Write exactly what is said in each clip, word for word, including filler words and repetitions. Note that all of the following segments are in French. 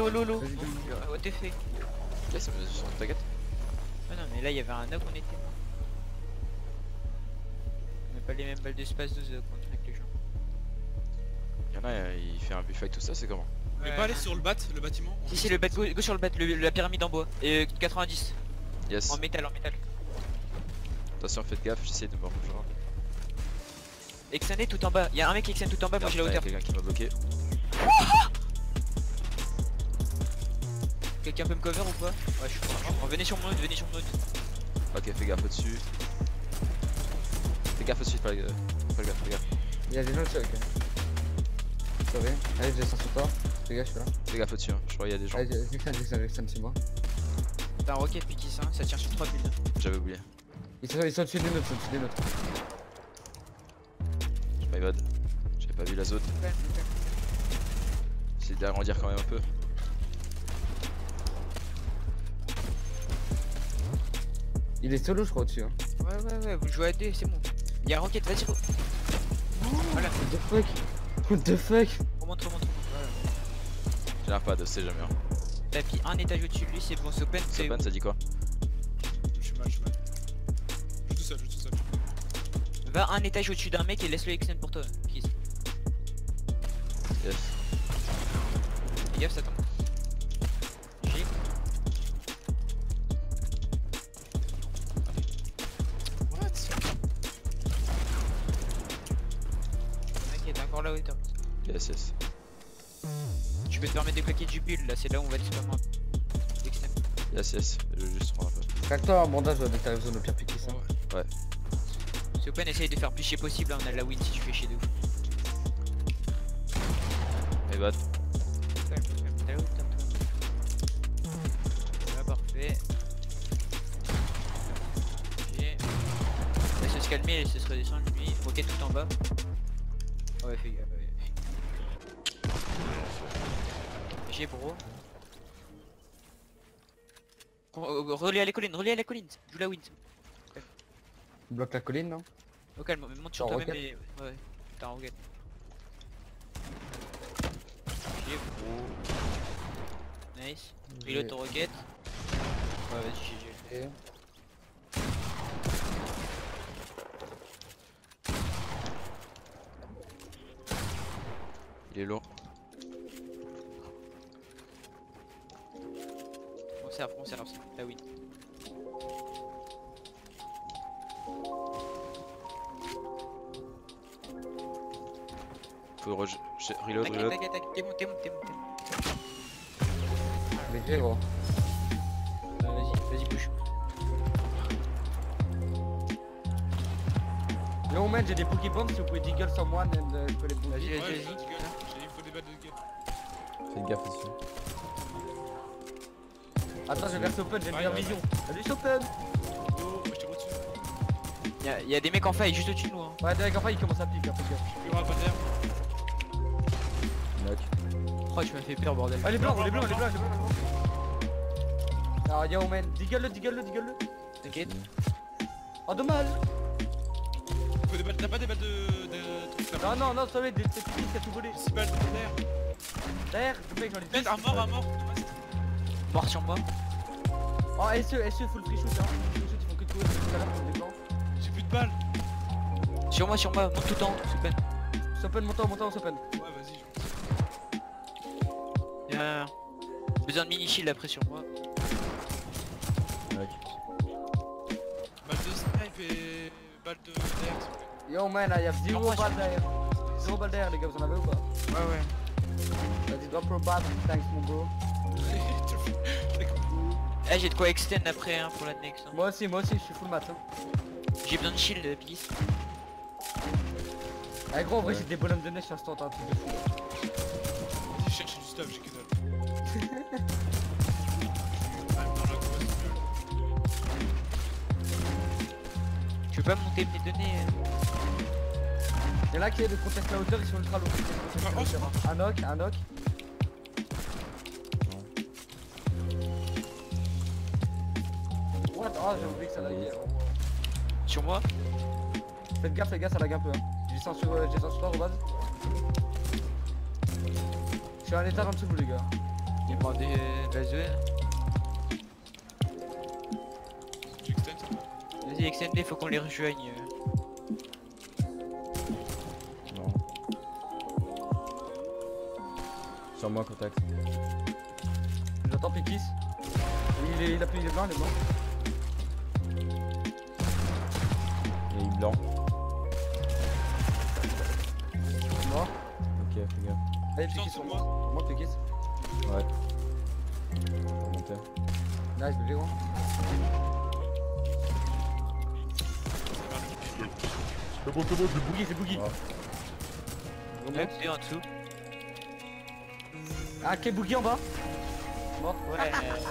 l'eau, l'eau, l'eau. What the fuck? Ok, ça me sur t'inquiète. Ah non, mais là il y avait un knock, on était. On n'a pas les mêmes balles d'espace de contre avec les gens. Y'en a, il fait un buffet tout ça, c'est comment? On peut pas aller sur le bat, le bâtiment? Si, si, le bat, go, go sur le bat, le, la pyramide en bois. Et quatre-vingt-dix. Yes. En métal, en métal. Attention, faites gaffe, j'essaie de me rejoindre. Exané tout en bas. Y'a un mec qui exane tout en bas, moi j'ai la hauteur. Quelqu'un qui m'a bloqué. Quelqu'un peut me cover ou pas? Ouais, je suis mort. Venez sur mon autre, venez sur mon autre. Ok, fais gaffe au-dessus. Fais gaffe au-dessus, fais gaffe, fais gaffe, fais gaffe. Il y a des notes, ok. Sorry. Allez, je descends sur toi. Fais gaffe, je suis là. Fais gaffe au-dessus, hein. Je crois qu'il y a des gens. Allez, Vixen, Vixen, Vixen, c'est moi. T'as un rocket piqué ça, ça tire sur trois bulles. J'avais oublié. Ils sont, ils sont au-dessus des notes, ils sont au-dessus des notes. Je m'évade. J'avais pas vu la zone. J'essaie d'agrandir quand même un peu. Il est solo, je crois, au-dessus. Hein. Ouais, ouais, ouais, vous jouez à deux, c'est bon. Y'a un rocket, vas-y. Oh. Voilà. What the fuck? What the fuck? Remonte, remonte, remonte. Voilà. J'ai pas de, c'est jamais. Hein. Tapis un étage au-dessus de lui, c'est bon, c'est open. Sopan, ça dit quoi? Je suis mal, je suis mal. Je suis tout seul, je suis tout seul. Va un étage au-dessus d'un mec et laisse-le extend pour toi. Please. Yes. Fais gaffe, ça tombe. J'ai. What? Ok, t'es encore là, hauteur. Yes, yes. Tu peux te permettre de claquer du build là, c'est là où on va te spammer un peu. Extend. Yes, yes. Je vais juste prendre un peu. Craque-toi un bandage dès que t'arrives zone au pire piqué ça. Ouais. Ouais. C'est open, essaye de faire plus chier possible, hein, on a la win si tu fais chier de ouf. Évade. Calme, calme, t'as la hauteur toi. Voilà, parfait. Ok. Laisse se calmer, laisse se redescendre lui. Rocket tout en bas. Ouais, fais gaffe. Ouais. J'ai bro. Relais à la colline, relais à la colline. Joue la win. Bloque la colline, non? Au calme, monte sur T'as un toi-même rocket? et. Ouais, t'as un rocket. J'ai bro. Nice. Reload ton rocket. Ouais, vas-y, G G. Et... Il est lourd. Conserve, conserve, la win. Faut re... reload, T'inquiète, reload. t'inquiète, t'inquiète, t'es monté, t'es monté. Mais j'ai gros. Euh, vas-y, vas-y, bouge. Yo man, j'ai des Pokébombs, si vous pouvez deagle someone and uh, je peux les Vas-y, bouger. vas-y, Ouais, vas-y. j'ai dit que- j'ai dit, il faut des balles de gueule. Fais gaffe dessus. Attends, je verse open, j'ai une meilleure Ouais, vision. Salut open. Oh, je t'ai dessus. Y'a y a des mecs en faille juste au-dessus de nous. Hein. Ouais, Derek, enfin il commence à piquer, hein, faut gaffe. Je vais pas d'air. Knock. Oh, tu m'as fait peur, bordel. Ah, les blancs, les blancs, les blancs, les blancs. Ah, yo man, deagle-le, deagle-le, deagle-le. T'inquiète. Oh, dommage. Il faut des balles, t'as pas des balles de. de trucs là. Non, non, non, ça va, des petits qui a tout volé. six balles d'air. Derrière, le mec, j'en ai Mec, un mort, un mort. Mort sur moi. Oh, S E, S E, full free shoot, hein. Full free shoot, ils font que de courir, tout à l'heure, comme des blancs. J'ai plus de balles. Sur moi, sur moi, monte tout en haut, c'est peine. Sopen, montant, montant, Sopen. Ouais, vas-y. Y'a besoin de mini shield après sur moi. Knock. Balle de snipe et balle de d'air, s'il vous plaît. Yo man, il y a zéro moi, balles derrière. Zéro balles derrière, les gars, vous en avez ou pas? Ouais, ouais. Vas-y, drop pro bad, thanks mon bro. Eh, j'ai de quoi extend après hein, pour la next. Hein. Moi aussi, moi aussi, je suis full mat. Hein. J'ai besoin de shield, please. Eh gros, en vrai, Ouais. j'ai des bonhommes de neige sur instant, un truc de fou. Vas-y, cherche du stuff, j'ai que dalle. Ah, dans la grosse gueule. Tu veux pas me monter mes données euh... Y'en a qui est de contest la hauteur, ils sont ultra lourds. Ah, oh, c'est Un knock, un knock. What? Oh, j'ai oublié que ça laguait. Sur moi. Faites gaffe, les gars, ça lag un peu. Hein. J'ai cent sur, euh, j'ai cent sur toi, Robaz. Je suis en étage en dessous de vous, les gars. Il m'a demandé la zone. Tu extends? Vas-y, extendez, faut qu'on les rejoigne. Non. Sur moi, contact. J'entends Pikis. Il est, il a plus, il est blanc, il est blanc. Il est blanc. Mort. Ok, fais gaffe. Allez, Putain, Pikis c'est sur moi. moi. Moi, Pikis. Ouais. Pour monter. Nice, bébé gros. C'est bon, c'est bon, C'est Boogie, c'est Boogie. Ouais. On Hop, monte. et en dessous. Ah, ok, Boogie en bas. Mort. Ouais.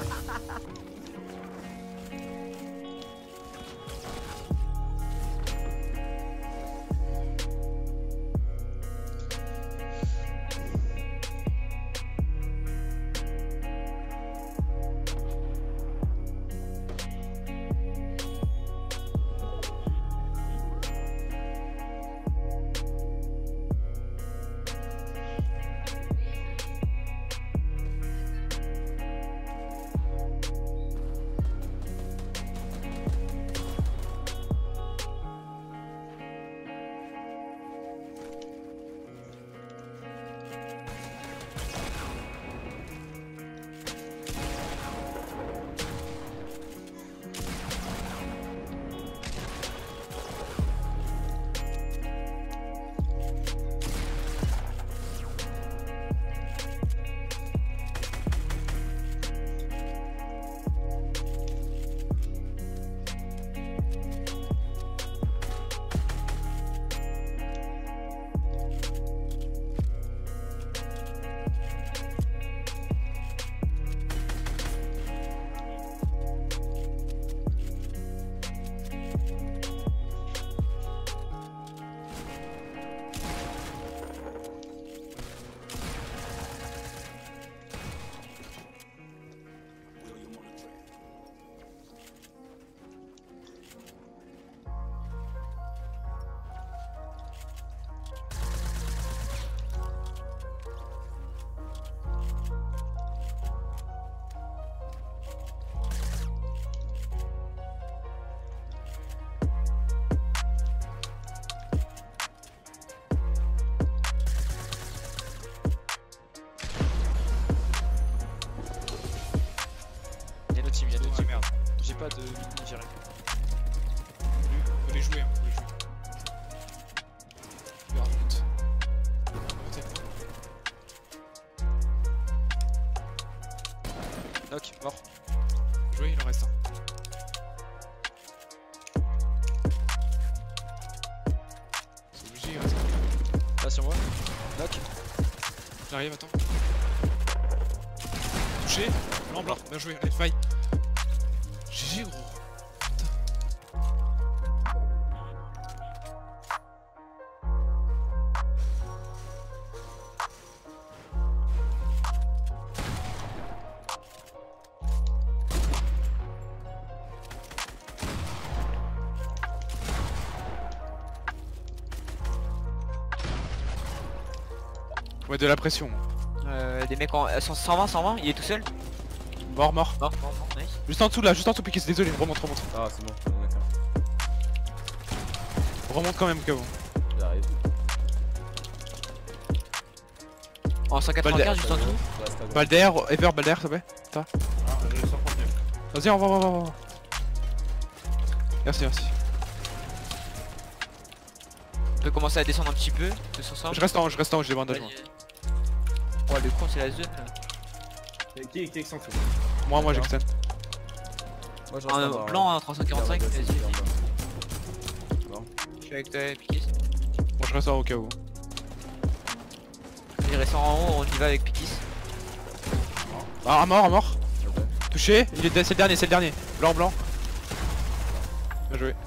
Y'a notre team, y'a notre Ouais, team. merde. J'ai pas de mini, j'ai rien. Faut les jouer, hein, faut les jouer. Regarde, monte. Montez. Knock, mort. Jouer, il en reste un. C'est obligé, il reste un. Là sur moi. Knock. J'arrive, attends. Touché. Blanc, blanc. Bien joué, allez, faille. G G, gros. Ouais, de la pression. Euh, des mecs en euh, cent vingt, cent vingt, il est tout seul. Mort, mort. Mort, mort, mort, nice. Juste en dessous là, juste en dessous, Pikis, désolé, remonte, remonte. Ah, c'est bon, d'accord. Remonte quand même, Cavo. J'arrive. En cent quatre-vingt-quinze, juste en dessous. Reste à gauche. Balder, Ever, Balder, s'il te plaît. Ah, je sors pour mieux. Vas-y, on va, on va, on va. Merci, merci. On peut commencer à descendre un petit peu, tous ensemble. Je reste en haut, je reste en haut, j'ai des bandages. Vas-y. Oh, le con, c'est la zone là. Qui qui extend? Moi, moi, j'extend. Moi, je reste En en bas, blanc hein. en trois cent quarante-cinq, Regarde, vas-y. regarde, regarde. Je suis avec toi, Pikis. Bon, je reste en haut au cas où. Il reste en haut, on y va avec Pikis. Ah, à mort, à mort. Ok. Touché, il est, c'est le dernier, c'est le dernier. Blanc, blanc. Bien joué.